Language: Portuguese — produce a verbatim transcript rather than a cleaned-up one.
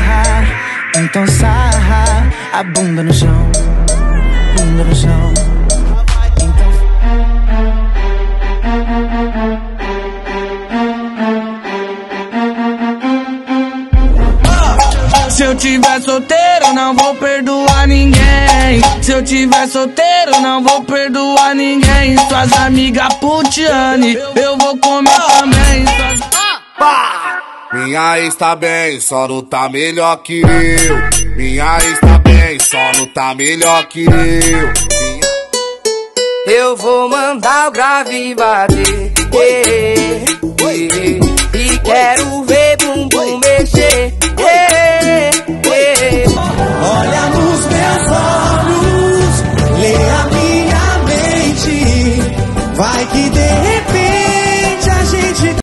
sarra, então sarra a bunda no chão, bunda no chão. Então... Se eu tiver solteiro, não vou perdoar ninguém. Se eu tiver solteiro, não vou perdoar ninguém. Suas amigas putiane, eu vou comer também. Suas... Pá! Minha ex tá bem, só não tá melhor que eu. Minha ex tá bem, só não tá melhor que eu. Minha... Eu vou mandar o grave bater, eh, eh, e quero ver bumbum mexer, eh, eh. Olha nos meus olhos, lê a minha mente, vai que de repente